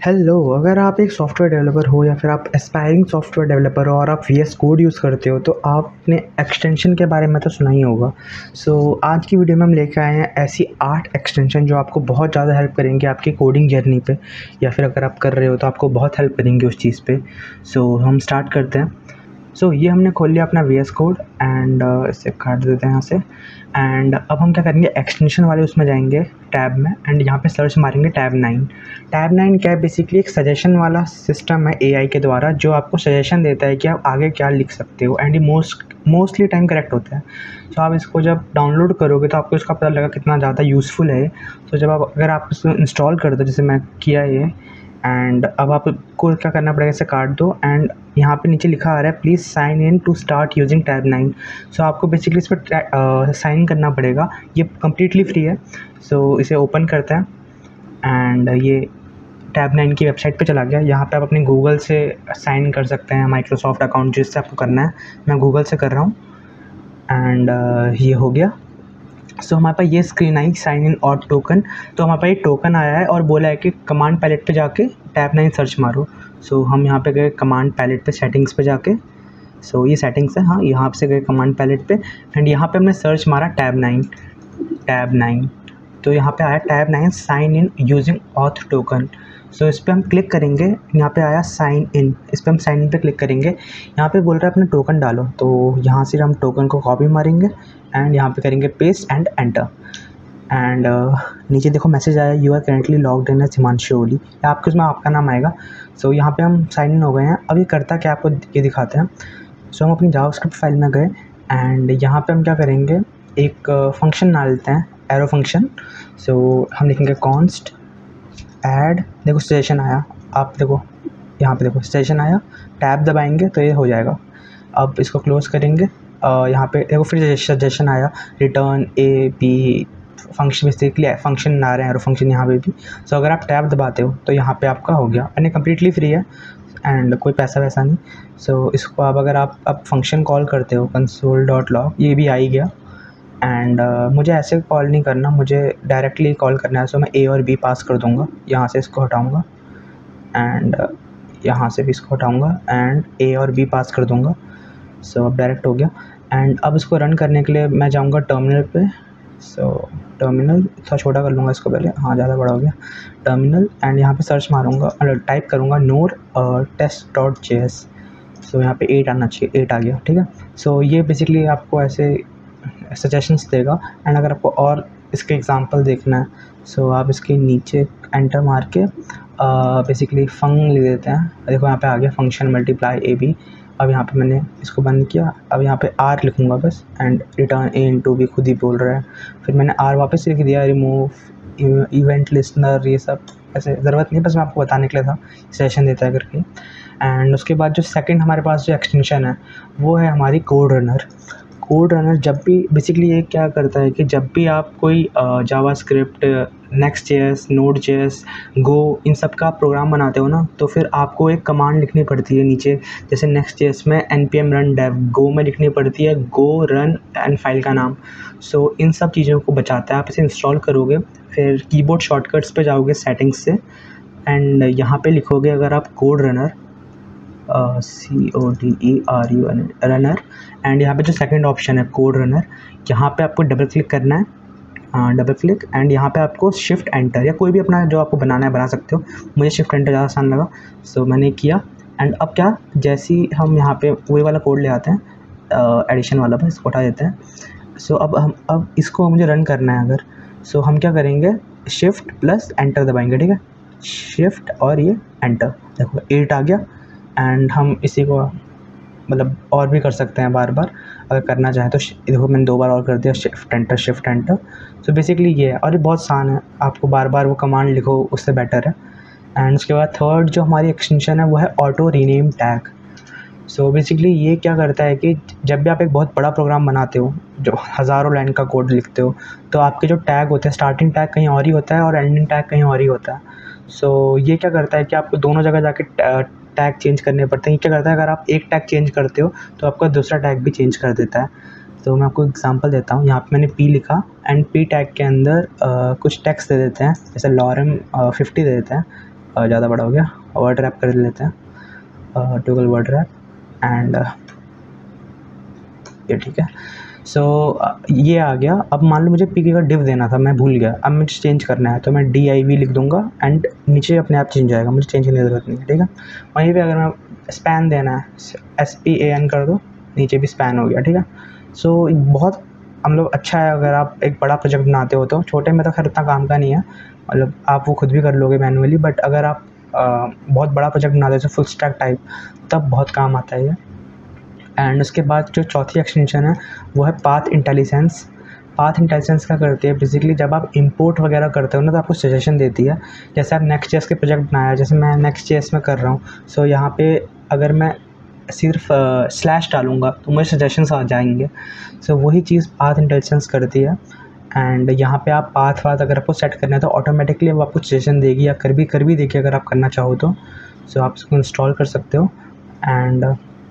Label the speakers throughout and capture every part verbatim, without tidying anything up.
Speaker 1: Hello, अगर आप एक सॉफ्टवेयर डेवलपर हो या फिर आप एस्पायरिंग सॉफ्टवेयर डेवलपर हो और आप वी एस कोड यूज़ करते हो तो आपने एक्सटेंशन के बारे में तो सुना ही होगा। सो so, आज की वीडियो में हम लेकर आए हैं ऐसी आठ एक्सटेंशन जो आपको बहुत ज़्यादा हेल्प करेंगे आपकी कोडिंग जर्नी पे, या फिर अगर आप कर रहे हो तो आपको बहुत हेल्प करेंगे उस चीज़ पे। सो so, हम स्टार्ट करते हैं। सो so, ये हमने खोल लिया अपना वी एस कोड एंड इसे काट देते हैं यहाँ से। एंड अब हम क्या करेंगे, एक्सटेंशन वाले उसमें जाएंगे टैब में एंड यहाँ पे सर्च मारेंगे टैब नाइन। टैब नाइन क्या है, बेसिकली एक सजेशन वाला सिस्टम है ए आई के द्वारा जो आपको सजेशन देता है कि आप आगे क्या लिख सकते हो, एंड ये मोस्ट मोस्टली टाइम करेक्ट होता है। तो आप इसको जब डाउनलोड करोगे तो आपको इसका पता लगा कितना ज़्यादा यूज़फुल है। तो जब आप अगर आप इसको इंस्टॉल कर दो, जैसे मैं किया ये, एंड अब आपको क्या करना पड़ेगा, इसे काट दो एंड यहाँ पे नीचे लिखा आ रहा है please sign in to start using tab nine. So आपको बेसिकली इस पर साइन करना पड़ेगा, ये कम्प्लीटली फ्री है। सो so, इसे ओपन करते हैं एंड ये टैब नाइन की वेबसाइट पे चला गया। यहाँ पे आप अपने गूगल से साइन कर सकते हैं, माइक्रोसॉफ्ट अकाउंट जिससे आपको करना है। मैं गूगल से कर रहा हूँ एंड uh, ये हो गया। सो so, हमारे पास ये स्क्रीन आई साइन इन और टोकन। तो हमारे पास ये टोकन आया है और बोला है कि कमांड पैलेट पे जाके टैब नाइन सर्च मारो। सो so, हम यहाँ पे गए कमांड पैलेट पे, सेटिंग्स पे जाके। सो so, ये सेटिंग्स है, हाँ यहाँ से गए कमांड पैलेट पे एंड यहाँ पे हमने सर्च मारा टैब नाइन टैब नाइन। तो यहाँ पे आया tab nine sign in using auth token. So इस पर हम क्लिक करेंगे, यहाँ पे आया साइन इन, इस पर हम साइन इन पे क्लिक करेंगे। यहाँ पे बोल रहा है अपना टोकन डालो, तो यहाँ से हम टोकन को कॉपी मारेंगे एंड यहाँ पे करेंगे paste and enter. And uh, नीचे देखो मैसेज आया, you are currently logged in as Himanshu Oli, या आपके उसमें आपका नाम आएगा। सो so, यहाँ पे हम साइन इन हो गए हैं। अब ये करता क्या आपको ये दिखाते हैं। सो so, हम अपनी जावास्क्रिप्ट फाइल में गए एंड यहाँ पे हम क्या करेंगे, एक फंक्शन डाल लेते हैं, एरो फंक्शन। सो so, हम लिखेंगे कॉन्स्ट ऐड, देखो सजेशन आया, आप देखो यहाँ पे देखो सजेशन आया, टैब दबाएंगे तो ये हो जाएगा। अब इसको क्लोज करेंगे, uh, यहाँ पे देखो फिर सजेशन आया return A B function, basically function आ रहे हैं और फंक्शन यहाँ पे भी। सो so, अगर आप टैब दबाते हो तो यहाँ पे आपका हो गया, यानी कम्प्लीटली फ्री है एंड कोई पैसा वैसा नहीं। सो so, इसको अब अगर आप अब फंक्शन कॉल करते हो कंसोल डॉट लॉग, ये भी आ ही गया। एंड uh, मुझे ऐसे कॉल नहीं करना, मुझे डायरेक्टली कॉल करना है। सो so, मैं ए और बी पास कर दूँगा, यहाँ से इसको हटाऊँगा एंड uh, यहाँ से भी इसको हटाऊँगा एंड ए और बी पास कर दूँगा। सो so, अब डायरेक्ट हो गया। एंड अब इसको रन करने के लिए मैं जाऊँगा टर्मिनल पे। सो so, टर्मिनल थोड़ा छोटा कर लूँगा इसको पहले, हाँ ज़्यादा बड़ा हो गया। टर्मिनल एंड यहाँ पे सर्च मारूँगा, टाइप करूँगा nor test dot J S. So यहाँ पे एट आना चाहिए, एट आ गया, ठीक है। सो so, ये बेसिकली आपको ऐसे सजेशंस देगा। एंड अगर आपको और इसके एग्जांपल देखना है, सो so आप इसके नीचे एंटर मार के बेसिकली फंग ले देते हैं। देखो यहाँ पे आ गया फंक्शन मल्टीप्लाई ए बी। अब यहाँ पे मैंने इसको बंद किया, अब यहाँ पे आर लिखूँगा बस एंड रिटर्न ए इंटू भी खुद ही बोल रहा है। फिर मैंने आर वापस लिख दिया, रिमूव इवेंट लिस्नर, ये सब ऐसे ज़रूरत नहीं, बस मैं आपको बताने के लिए था सेशन देता है करके। एंड उसके बाद जो सेकंड हमारे पास जो एक्सटेंशन है वो है हमारी कोड रनर। कोड रनर जब भी बेसिकली ये क्या करता है कि जब भी आप कोई JavaScript, next JS, node JS, go, इन सब का प्रोग्राम बनाते हो ना, तो फिर आपको एक कमांड लिखनी पड़ती है नीचे। जैसे नेक्स्ट जेएस में N P M run dev, go में लिखनी पड़ती है गो रन एंड फाइल का नाम। सो so, इन सब चीज़ों को बचाता है। आप इसे इंस्टॉल करोगे, फिर कीबोर्ड शॉर्टकट्स पे जाओगे सेटिंग्स से एंड यहाँ पे लिखोगे अगर आप code runner, C O D E R U N runner, and यहाँ पे जो सेकंड ऑप्शन है कोड रनर, यहाँ पे आपको डबल क्लिक करना है, डबल क्लिक एंड यहाँ पे आपको शिफ्ट एंटर, या कोई भी अपना जो आपको बनाना है बना सकते हो। मुझे शिफ्ट एंटर ज़्यादा आसान लगा, सो so, मैंने किया। एंड अब क्या, जैसे ही हम यहाँ पे वही वाला कोड ले आते हैं, एडिशन वाला, बस इसको हटा देते हैं। सो so, अब हम अब इसको मुझे रन करना है अगर, सो so, हम क्या करेंगे, शिफ्ट प्लस एंटर दबाएंगे, ठीक है, शिफ्ट और ये एंटर, देखो एट आ गया। एंड हम इसी को मतलब और भी कर सकते हैं बार बार अगर करना चाहें तो। देखो मैंने दो बार और कर दिया, shift enter shift enter. So basically ये है, और ये बहुत आसान है, आपको बार बार वो कमांड लिखो उससे बेटर है। एंड उसके बाद थर्ड जो हमारी एक्सटेंशन है वो है auto rename tag. So basically ये क्या करता है कि जब भी आप एक बहुत बड़ा प्रोग्राम बनाते हो, जो हज़ारों लाइन का कोड लिखते हो, तो आपके जो टैग होते हैं, स्टार्टिंग टैग कहीं और ही होता है और एंडिंग टैग कहीं और ही होता है। सो so, ये क्या करता है कि आपको दोनों जगह जाके टैग चेंज करने पड़ते हैं। ये क्या करता है, अगर आप एक टैग चेंज करते हो तो आपका दूसरा टैग भी चेंज कर देता है। तो मैं आपको एग्जांपल देता हूँ। यहाँ पे मैंने पी लिखा एंड पी टैग के अंदर आ, कुछ टेक्स्ट दे देते हैं, जैसे लॉरम फिफ्टी दे देते हैं ज़्यादा बड़ा हो गया, वर्ड रैप कर लेते हैं, टॉगल वर्ड रैप एंड ये ठीक है। सो so, ये आ गया। अब मान लो मुझे पीके का डिव देना था, मैं भूल गया, अब मुझे चेंज करना है तो मैं डी आई वी लिख दूंगा एंड नीचे अपने आप चेंज आएगा, मुझे चेंज करने की ज़रूरत नहीं है, ठीक है। वहीं पे अगर मैं स्पैन देना है, एस पी ए एन कर दो, नीचे भी स्पैन हो गया, ठीक है। सो so, बहुत हम लोग अच्छा है अगर आप एक बड़ा प्रोजेक्ट बनाते हो तो। छोटे में तो खैर इतना काम का नहीं है, मतलब आप वो खुद भी कर लोगे मैनुअली, बट अगर आप आ, बहुत बड़ा प्रोजेक्ट बनाते हो जैसे फुल स्टैक टाइप, तब बहुत काम आता है ये। एंड उसके बाद जो चौथी एक्सटेंशन है वो है पाथ इंटेलिजेंस। पाथ इंटेलिजेंस क्या करती है, बेसिकली जब आप इंपोर्ट वगैरह करते हो ना तो आपको सजेशन देती है। जैसे आप नेक्स्ट जेएस के प्रोजेक्ट बनाया, जैसे मैं नेक्स्ट जेएस में कर रहा हूँ, सो यहाँ पे अगर मैं सिर्फ स्लैश डालूँगा तो मुझे सजेशंस आ जाएंगे। सो वही चीज़ पाथ इंटेलिजेंस करती है। एंड यहाँ पे आप पाथ वाथ अगर आपको सेट करना है तो ऑटोमेटिकली वो आपको सजेशन देगी, या कर भी कर भी देगी अगर आप करना चाहो तो। सो so, आप इसको इंस्टॉल कर सकते हो एंड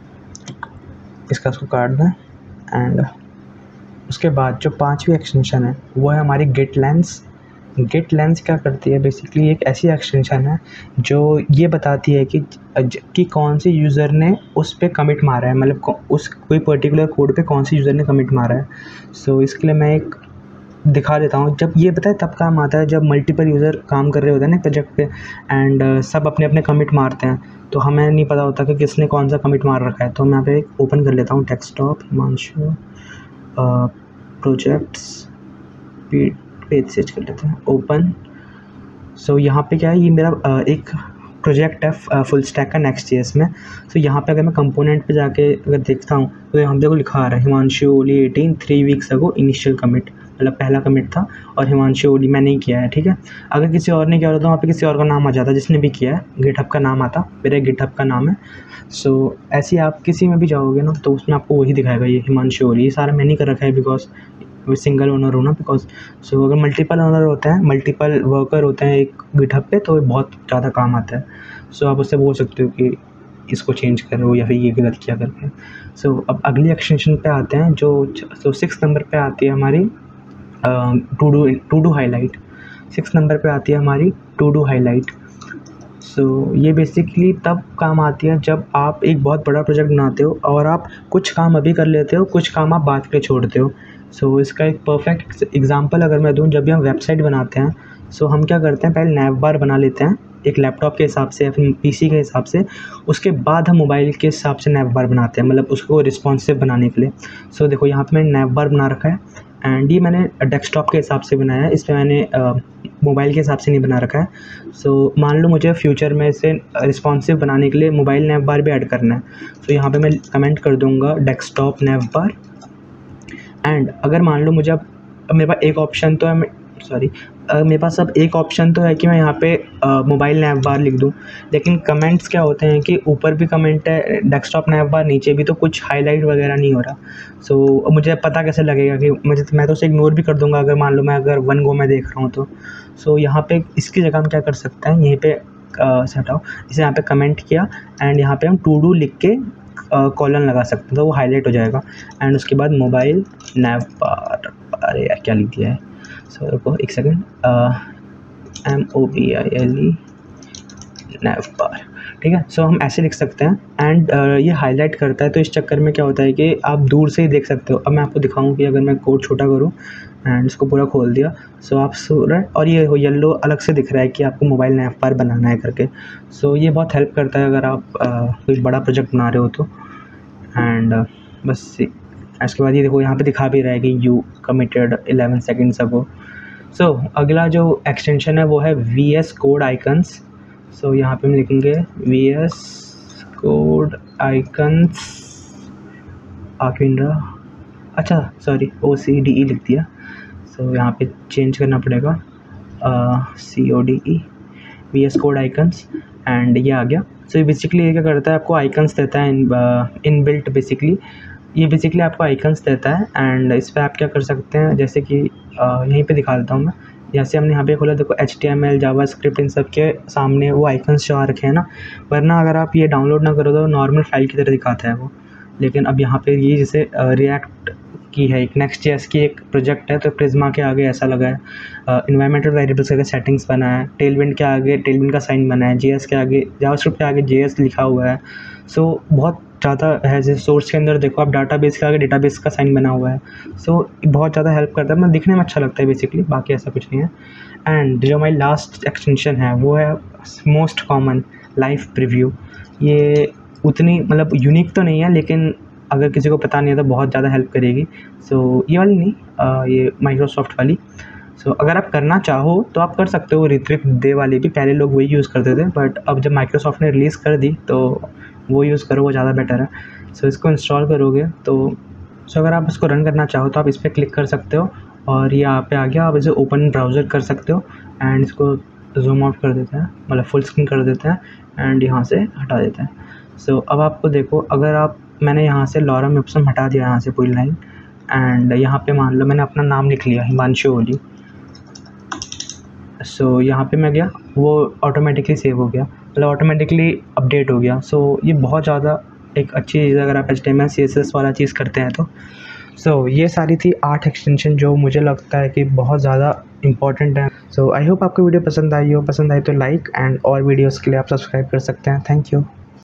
Speaker 1: इसका उसको काट दें। एंड उसके बाद जो पांचवी एक्सटेंशन है वो है हमारी गिट लेंस। गिट लेंस क्या करती है, बेसिकली एक ऐसी एक्सटेंशन है जो ये बताती है कि कि कौन से यूज़र ने उस पे कमिट मारा है, मतलब उस कोई पर्टिकुलर कोड पे कौन से यूज़र ने कमिट मारा है। सो so, इसके लिए मैं एक दिखा देता हूँ। जब ये बताए तब काम आता है जब मल्टीपल यूज़र काम कर रहे होते हैं ना प्रोजेक्ट पे, एंड uh, सब अपने अपने कमिट मारते हैं, तो हमें नहीं पता होता कि किसने कौन सा कमिट मार रखा है। तो मैं यहाँ पे एक ओपन कर लेता हूँ, डेस्कटॉप हिमांशु प्रोजेक्ट्स पेज सेज कर लेते हैं, ओपन। सो यहाँ पे क्या है, ये मेरा uh, एक प्रोजेक्ट है फुल स्टैक का नेक्स्ट जेएस में। सो so, यहाँ पे अगर मैं कंपोनेंट पे जाके अगर देखता हूँ तो यहाँ पे को लिखा आ रहा है Himanshu Oli eighteen three weeks ago initial commit, मतलब पहला कमिट था, और हिमांशु ओली मैं नहीं किया है, ठीक है। अगर किसी और ने किया होता तो वहाँ पे किसी और का नाम आ जाता जिसने भी किया है, गिटहब का नाम आता, मेरा गिटहब का नाम है। सो so, ऐसे आप किसी में भी जाओगे ना तो उसमें आपको वही दिखाएगा, ये हिमांशु ओली। ये सारा मैंने कर रखा है बिकॉज सिंगल ओनर हो ना, बिकॉज सो अगर मल्टीपल ओनर होते हैं, मल्टीपल वर्कर होते हैं एक गिटहब पे, तो बहुत ज़्यादा काम आता है। सो so, आप उससे बोल सकते हो कि इसको चेंज करो या फिर ये गलत किया करके। सो so, अब अगली एक्सटेंशन पे आते हैं जो सो सिक्स नंबर पे आती है हमारी to do to do highlight. Six number पे आती है हमारी to do highlight. So so, ये बेसिकली तब काम आती है जब आप एक बहुत बड़ा प्रोजेक्ट बनाते हो और आप कुछ काम अभी कर लेते हो, कुछ काम आप बाद के छोड़ते हो। सो so, इसका एक परफेक्ट एग्जांपल अगर मैं दूं, जब भी हम वेबसाइट बनाते हैं, सो so, हम क्या करते हैं, पहले नैव बार बना लेते हैं एक लैपटॉप के हिसाब से या फिर पीसी के हिसाब से, उसके बाद हम मोबाइल के हिसाब से नैव बार बनाते हैं, मतलब उसको रिस्पॉन्सिव बनाने के लिए। सो so, देखो यहाँ पे मैंने नैव बार बना रखा है एंड ये मैंने डेस्कटॉप के हिसाब से बनाया है, इस पर मैंने मोबाइल के हिसाब से नहीं बना रखा है। सो so, मान लो मुझे फ्यूचर में इसे रिस्पॉन्सिव बनाने के लिए मोबाइल नैव बार भी ऐड करना है। सो so, यहाँ पे मैं कमेंट कर दूँगा डेस्कटॉप नैव बार। एंड अगर मान लो मुझे अब मेरे पास एक ऑप्शन तो है, सॉरी मेरे पास अब एक ऑप्शन तो है कि मैं यहाँ पे मोबाइल नैव बार लिख दूँ, लेकिन कमेंट्स क्या होते हैं कि ऊपर भी कमेंट है डेस्कटॉप नैव बार, नीचे भी, तो कुछ हाईलाइट वगैरह नहीं हो रहा। सो so, मुझे पता कैसे लगेगा कि मुझे, मैं तो उसे इग्नोर भी कर दूँगा अगर मान लो मैं अगर वन गो में देख रहा हूँ तो। सो so, यहाँ पे इसकी जगह हम क्या कर सकते हैं, यहीं पे हटाओ इसे, यहाँ पे कमेंट किया एंड यहाँ पे हम टू डू लिख के कॉलन लगा सकते हैं, तो वो हाईलाइट हो जाएगा। एंड उसके बाद मोबाइल नैव बार, अरे यार क्या लिख दिया है, सो रुको एक second, M O B I L E nav bar, ठीक है। सो so, हम ऐसे लिख सकते हैं एंड uh, ये हाईलाइट करता है, तो इस चक्कर में क्या होता है कि आप दूर से ही देख सकते हो। अब मैं आपको दिखाऊं कि अगर मैं कोड छोटा करूं एंड इसको पूरा खोल दिया, सो so, आप सूरज और ये हो येलो अलग से दिख रहा है कि आपको मोबाइल नैव बार बनाना है करके। सो so, ये बहुत हेल्प करता है अगर आप uh, कोई बड़ा प्रोजेक्ट बना रहे हो तो। एंड uh, बस इसके बाद ये देखो यहाँ पे दिखा भी रहा है कि you committed eleven seconds ago. So अगला जो एक्सटेंशन है वो है V S code icons. So यहाँ पे हम लिखेंगे वी एस कोड आइकन्स आकिंड्रा, अच्छा सॉरी ओ सी डी ई लिख दिया। सो so, यहाँ पे चेंज करना पड़ेगा C O D E, V S code icons, and ये आ गया। सो so, बेसिकली ये क्या करता है, आपको आइकन्स देता है इन इन बिल्ट, बेसिकली ये बेसिकली आपको आइकन्स देता है। एंड इस पर आप क्या कर सकते हैं, जैसे कि uh, यहीं पे दिखा देता हूँ मैं, जैसे हमने यहाँ पे खोला, देखो H T M L JavaScript इन सब के सामने वो आइकन्स जो आ रखे हैं ना, वरना अगर आप ये डाउनलोड ना करो तो नॉर्मल फाइल की तरह दिखाता है वो। लेकिन अब यहाँ पे ये जैसे रिएक्ट की है, एक नेक्स्ट जेएस की एक प्रोजेक्ट है, तो प्रिज्मा के आगे ऐसा लगा है, इन्वायरमेंटल वेरिएबल्स के आगे सेटिंग्स बना है, टेलविंड के आगे टेलविंड का साइन बना है, जेएस के आगे जावास्क्रिप्ट के आगे जेएस लिखा हुआ है। सो so, बहुत ज़्यादा है। जैसे सोर्स के अंदर देखो आप डाटाबेस के आगे डेटाबेस का साइन बना हुआ है। सो so, बहुत ज़्यादा हेल्प करता है, मतलब दिखने में अच्छा लगता है बेसिकली, बाकी ऐसा कुछ नहीं है। एंड जो हमारी लास्ट एक्सटेंशन है वो है मोस्ट कॉमन लाइव प्रीव्यू। ये उतनी मतलब यूनिक तो नहीं है, लेकिन अगर किसी को पता नहीं है तो बहुत ज़्यादा हेल्प करेगी। सो so, ये वाली नहीं, आ, ये माइक्रोसॉफ्ट वाली। सो so, अगर आप करना चाहो तो आप कर सकते हो। ऋत्विक दे वाली भी पहले लोग वही यूज़ करते थे, बट अब जब माइक्रोसॉफ्ट ने रिलीज़ कर दी तो वो यूज़ करो, वो ज़्यादा बेटर है। सो so, इसको इंस्टॉल करोगे तो सो so, अगर आप इसको रन करना चाहो तो आप इस पर क्लिक कर सकते हो और ये यहाँ पे आ गया। आप इसे ओपन ब्राउज़र कर सकते हो एंड इसको जूम आउट कर देते हैं, मतलब फुल स्क्रीन कर देते हैं एंड यहाँ से हटा देते हैं। सो so, अब आपको देखो, अगर आप मैंने यहाँ से लॉरम इप्सम हटा दिया यहाँ से पूरी लाइन, एंड यहाँ पे मान लो मैंने अपना नाम लिख लिया हिमांशु ओली। सो so, यहाँ पे मैं गया, वो ऑटोमेटिकली सेव हो गया, मतलब ऑटोमेटिकली अपडेट हो गया। सो so, ये बहुत ज़्यादा एक अच्छी चीज़ है अगर आप H T M L C S S वाला चीज़ करते हैं तो। सो so, ये सारी थी आठ एक्सटेंशन जो मुझे लगता है कि बहुत ज़्यादा इंपॉर्टेंट है। सो आई होप आपको वीडियो पसंद आई हो। पसंद आई तो लाइक, एंड और वीडियोज़ के लिए आप सब्सक्राइब कर सकते हैं। Thank you.